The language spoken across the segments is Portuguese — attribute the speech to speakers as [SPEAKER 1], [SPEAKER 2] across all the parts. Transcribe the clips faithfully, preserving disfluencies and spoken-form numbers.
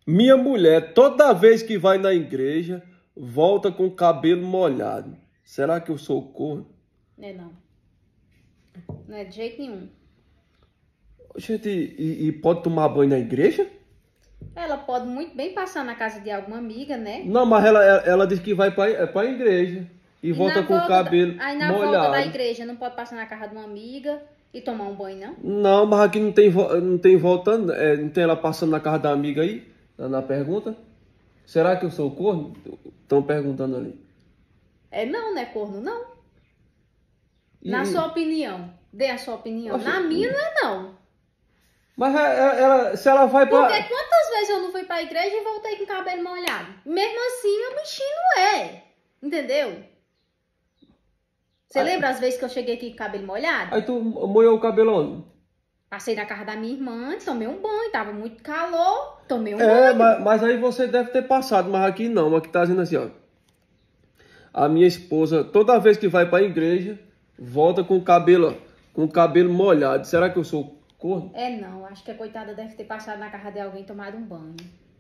[SPEAKER 1] Minha mulher, toda vez que vai na igreja, volta com o cabelo molhado. Será que eu sou corno?
[SPEAKER 2] É não. Não é de jeito nenhum.
[SPEAKER 1] Gente, e, e pode tomar banho na igreja?
[SPEAKER 2] Ela pode muito bem passar na casa de alguma amiga, né?
[SPEAKER 1] Não, mas ela, ela, ela diz que vai para a igreja e,
[SPEAKER 2] E
[SPEAKER 1] volta
[SPEAKER 2] na
[SPEAKER 1] com o
[SPEAKER 2] volta
[SPEAKER 1] cabelo
[SPEAKER 2] da, aí na
[SPEAKER 1] molhado.
[SPEAKER 2] volta da igreja não pode passar na casa de uma amiga e tomar um banho, não?
[SPEAKER 1] Não, mas aqui não tem, vo- não tem voltando, é, não tem ela passando na casa da amiga aí, na, na pergunta. Será que eu sou corno? Estão perguntando ali.
[SPEAKER 2] É não, não é corno, não.
[SPEAKER 1] E-
[SPEAKER 2] Na sua opinião. Dê a sua opinião.
[SPEAKER 1] Oxe,
[SPEAKER 2] Na minha não é não.
[SPEAKER 1] Mas é- é- ela, se ela vai
[SPEAKER 2] Porque
[SPEAKER 1] para...
[SPEAKER 2] quantas vezes eu não fui pra igreja e voltei com o cabelo molhado? Mesmo assim, meu bichinho não é. Entendeu? Você
[SPEAKER 1] Aí-
[SPEAKER 2] lembra as vezes que eu cheguei aqui com o cabelo molhado?
[SPEAKER 1] Aí tu molhou o cabelo onde?
[SPEAKER 2] Passei na casa da minha irmã, tomei um banho, tava muito calor, tomei um
[SPEAKER 1] É,
[SPEAKER 2] banho.
[SPEAKER 1] mas, mas aí você deve ter passado, mas aqui não, aqui tá dizendo assim, ó. A minha esposa, toda vez que vai para a igreja, volta com o cabelo, ó, com o cabelo molhado. Será que eu sou corno?
[SPEAKER 2] É não, acho que a coitada deve ter passado na casa de alguém e tomado um banho.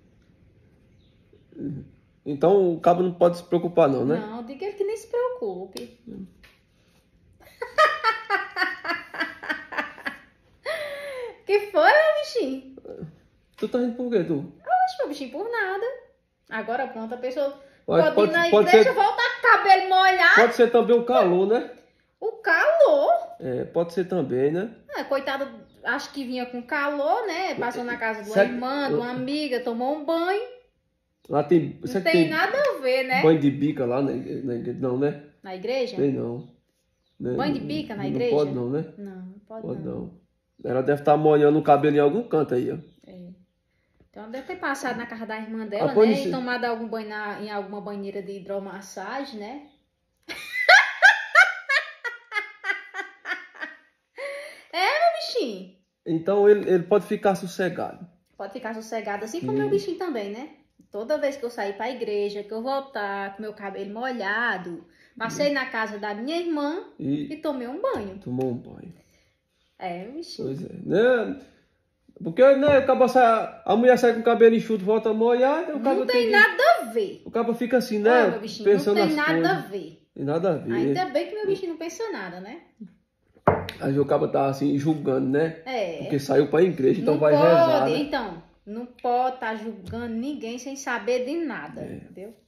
[SPEAKER 1] Então o cabo não pode se preocupar não, né?
[SPEAKER 2] Não, diga ele que nem se preocupe. Que foi, meu bichinho?
[SPEAKER 1] Tu tá rindo por quê, tu?
[SPEAKER 2] Oxe, meu bichinho, por nada. Agora pronto, a pessoa
[SPEAKER 1] Mas
[SPEAKER 2] pode,
[SPEAKER 1] pode-
[SPEAKER 2] ir na
[SPEAKER 1] pode
[SPEAKER 2] igreja
[SPEAKER 1] ser-
[SPEAKER 2] voltar com o cabelo molhado.
[SPEAKER 1] Pode ser também o calor, né?
[SPEAKER 2] O calor.
[SPEAKER 1] É, pode ser também, né?
[SPEAKER 2] É, coitada, acho que vinha com calor, né? Passou na casa de uma
[SPEAKER 1] Sabe-
[SPEAKER 2] irmã, de uma amiga, tomou um banho.
[SPEAKER 1] Lá tem...
[SPEAKER 2] Não
[SPEAKER 1] Será que
[SPEAKER 2] tem nada a ver, né?
[SPEAKER 1] banho de bica lá na igreja? Na igreja? Não, né?
[SPEAKER 2] Na igreja?
[SPEAKER 1] Tem não. Né?
[SPEAKER 2] Banho de bica na
[SPEAKER 1] Não
[SPEAKER 2] igreja?
[SPEAKER 1] pode não, né?
[SPEAKER 2] Não, não pode,
[SPEAKER 1] Pode
[SPEAKER 2] não.
[SPEAKER 1] não. Ela deve estar molhando o cabelo em algum canto aí, ó.
[SPEAKER 2] É. Então ela deve ter passado na casa da irmã dela,
[SPEAKER 1] Ah, pode
[SPEAKER 2] né?
[SPEAKER 1] ser.
[SPEAKER 2] E tomado algum banho na- em alguma banheira de hidromassagem, né? É, meu bichinho.
[SPEAKER 1] Então ele, ele pode ficar sossegado.
[SPEAKER 2] Pode ficar sossegado, assim como
[SPEAKER 1] Hum.
[SPEAKER 2] meu bichinho também, né? Toda vez que eu sair pra igreja, que eu voltar com meu cabelo molhado, passei na casa da minha irmã
[SPEAKER 1] E
[SPEAKER 2] e tomei um banho.
[SPEAKER 1] tomou um banho.
[SPEAKER 2] É, meu bichinho.
[SPEAKER 1] Pois é. Né? Porque né, o cabo sai, a mulher sai com o cabelo enxuto, volta molhado. O cabo
[SPEAKER 2] Não tem nada a ver.
[SPEAKER 1] O cabo fica assim,
[SPEAKER 2] Olha,
[SPEAKER 1] né?
[SPEAKER 2] meu bichinho, não
[SPEAKER 1] Pensando
[SPEAKER 2] tem
[SPEAKER 1] nas
[SPEAKER 2] nada
[SPEAKER 1] coisas.
[SPEAKER 2] a ver.
[SPEAKER 1] Tem nada a ver.
[SPEAKER 2] Ainda bem que meu bichinho não pensa nada, né?
[SPEAKER 1] Aí o cabo tá assim, julgando, né?
[SPEAKER 2] É.
[SPEAKER 1] Porque saiu pra igreja, então
[SPEAKER 2] Não
[SPEAKER 1] vai
[SPEAKER 2] pode,
[SPEAKER 1] rezar. Né?
[SPEAKER 2] então. Não pode estar julgando ninguém sem saber de nada,
[SPEAKER 1] É.
[SPEAKER 2] entendeu?